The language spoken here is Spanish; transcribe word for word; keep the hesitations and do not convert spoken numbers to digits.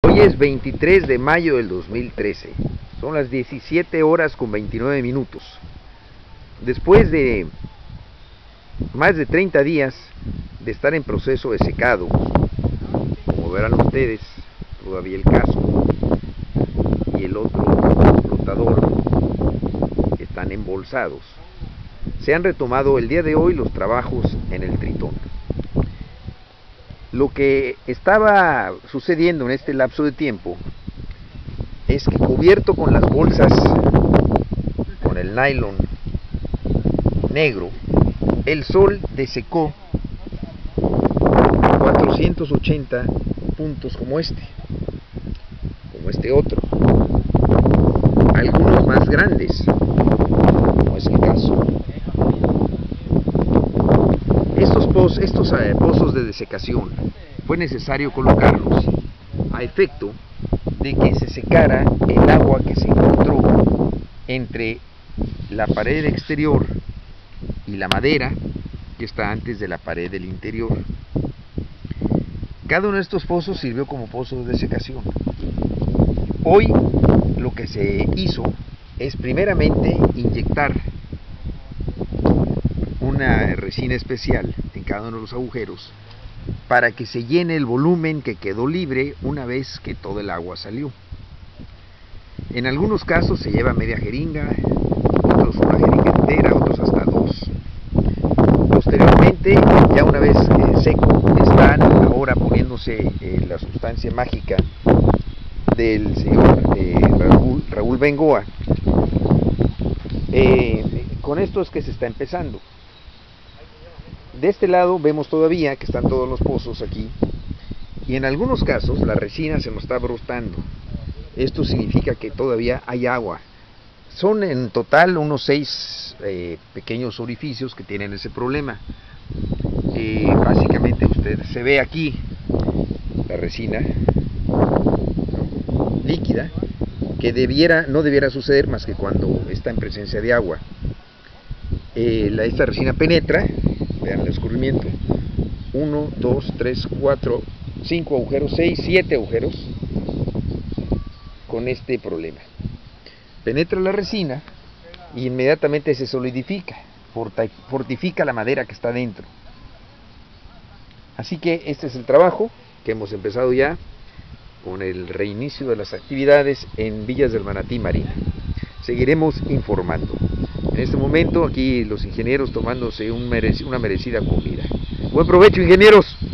Hoy es veintitrés de mayo del dos mil trece, son las diecisiete horas con veintinueve minutos. Después de más de treinta días de estar en proceso de secado, como verán ustedes, todavía el casco y el otro flotador están embolsados, se han retomado el día de hoy los trabajos en el Tritón. Lo que estaba sucediendo en este lapso de tiempo es que, cubierto con las bolsas, con el nylon negro, el sol desecó cuatrocientos ochenta puntos como este, como este otro, algunos más grandes, como es el caso. Estos, poz, estos eh, pozos de desecación fue necesario colocarlos a efecto de que se secara el agua que se encontró entre la pared exterior y la madera que está antes de la pared del interior. Cada uno de estos pozos sirvió como pozo de desecación. Hoy lo que se hizo es primeramente inyectar una resina especial en cada uno de los agujeros para que se llene el volumen que quedó libre una vez que todo el agua salió. En algunos casos se lleva media jeringa, otros una jeringa entera, otros hasta dos. Posteriormente, ya una vez que seco, están ahora poniéndose eh, la sustancia mágica del señor eh, Raúl, Raúl Bengoa. Eh, con esto es que se está empezando. De este lado vemos todavía que están todos los pozos aquí, y en algunos casos la resina se nos está brotando. Esto significa que todavía hay agua. Son en total unos seis eh, pequeños orificios que tienen ese problema. Eh, básicamente usted se ve aquí la resina líquida, que debiera, no debiera suceder más que cuando está en presencia de agua. Eh, la, esta resina penetra. Vean el escurrimiento, uno, dos, tres, cuatro, cinco agujeros, seis, siete agujeros con este problema. Penetra la resina y inmediatamente se solidifica, fortifica la madera que está dentro. Así que este es el trabajo que hemos empezado ya con el reinicio de las actividades en Villas del Manatí Marina. Seguiremos informando. En este momento aquí los ingenieros tomándose un merec- una merecida comida. Buen provecho, ingenieros.